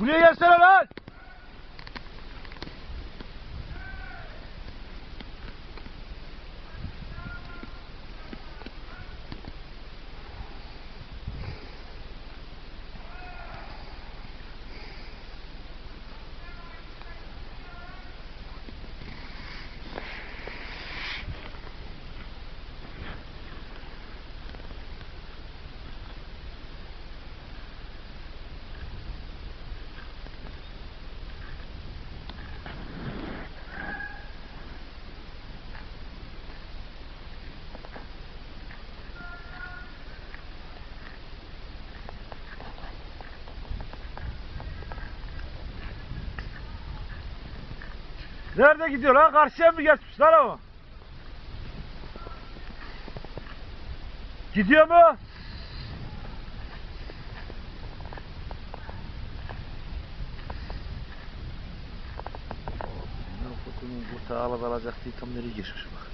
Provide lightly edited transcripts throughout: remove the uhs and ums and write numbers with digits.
Buraya gelsene lan. Nerede gidiyor lan? Karşıya mı geçmiş lan o? Gidiyor mu? Kutunun kurtağı alacak diye tam nereye geçmiş bak.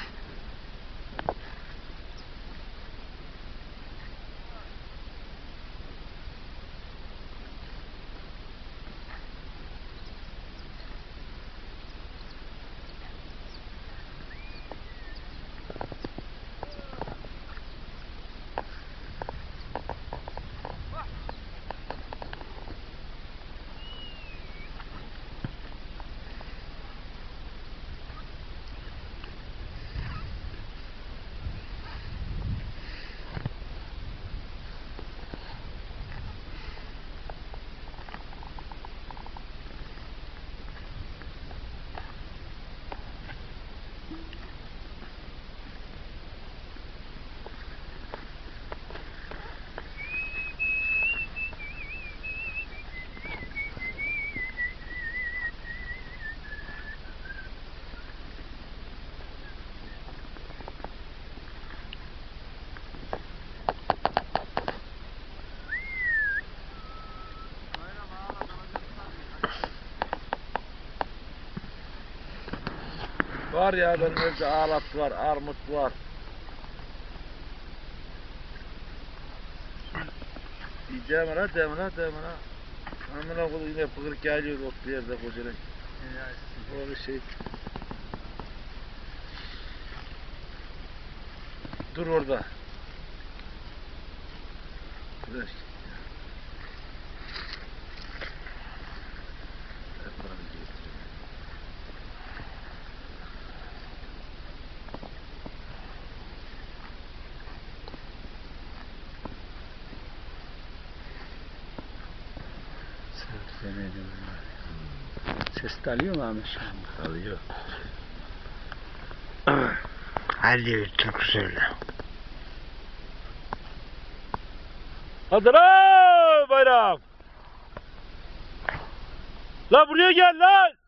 Var ya benim evde ağlat var, armut var. Diyeceğim ha, demin ha. Amına koyduğum yine pıkırık geliyor otlu yerde kocaman. O bir şey. Dur orada. Dur. Ses de alıyor mu Ahmet? Alıyor. Hadi türkü söyle. Hadi lan bayram. Lan buraya gel lan.